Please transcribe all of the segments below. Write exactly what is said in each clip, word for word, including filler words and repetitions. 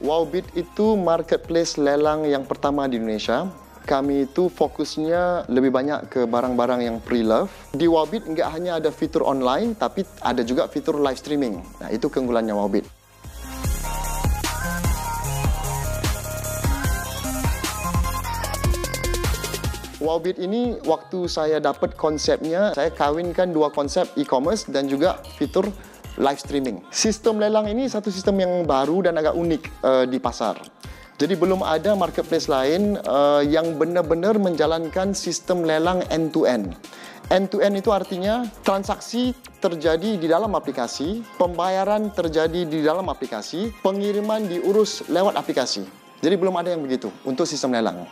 Wowbit itu marketplace lelang yang pertama di Indonesia. Kami itu fokusnya lebih banyak ke barang-barang yang pre-love. Di Wowbit enggak hanya ada fitur online, tapi ada juga fitur live streaming. Nah, itu keunggulannya Wowbit. Wowbit ini, waktu saya dapat konsepnya, saya kawinkan dua konsep e-commerce dan juga fitur live streaming. Sistem lelang ini satu sistem yang baru dan agak unik uh, di pasar. Jadi belum ada marketplace lain uh, yang benar-benar menjalankan sistem lelang end-to-end. End-to-end itu artinya transaksi terjadi di dalam aplikasi, pembayaran terjadi di dalam aplikasi, pengiriman diurus lewat aplikasi. Jadi belum ada yang begitu untuk sistem lelang.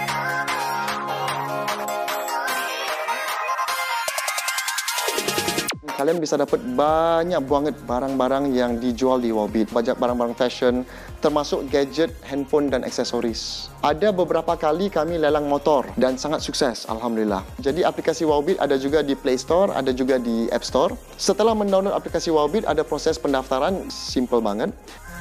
Kalian bisa dapat banyak banget barang-barang yang dijual di Wowbit. Banyak barang-barang fashion, termasuk gadget, handphone dan aksesoris. Ada beberapa kali kami lelang motor dan sangat sukses, Alhamdulillah. Jadi aplikasi Wowbit ada juga di Play Store, ada juga di App Store. Setelah mendownload aplikasi Wowbit, ada proses pendaftaran, simple banget.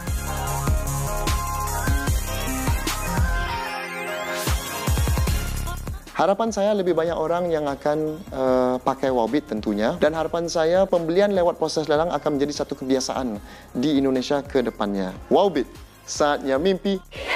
Harapan saya lebih banyak orang yang akan uh, pakai Wowbit tentunya. Dan harapan saya pembelian lewat proses lelang akan menjadi satu kebiasaan di Indonesia ke depannya. Wowbit, saatnya mimpi.